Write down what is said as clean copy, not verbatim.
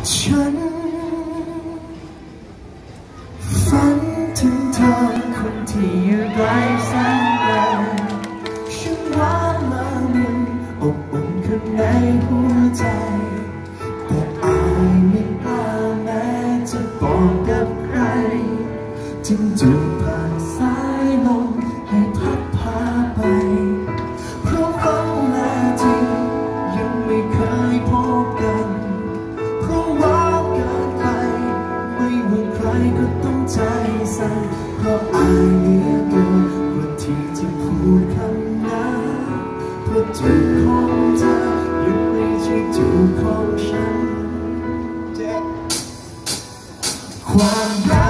ฉันฝันถึงเธอคนที่อยู่ไกลแสนไกลฉันรักมามุนอบอุ่นข้างในหัวใจแต่อายไม่กล้าแม้จะบอกกับใครจึงจูบผ่านสายลมให้พัดพาไปเพราะฝันและจริงยังไม่เคยพบกันเพราะว่าเกินไปไม่ว่าใครก็ต้องใจสั่นเพราะอายเหลือเกินกว่าที่จะพูดคำนั้นเพราะจูบของเธอยังไม่ใช่จูบของฉันความรัก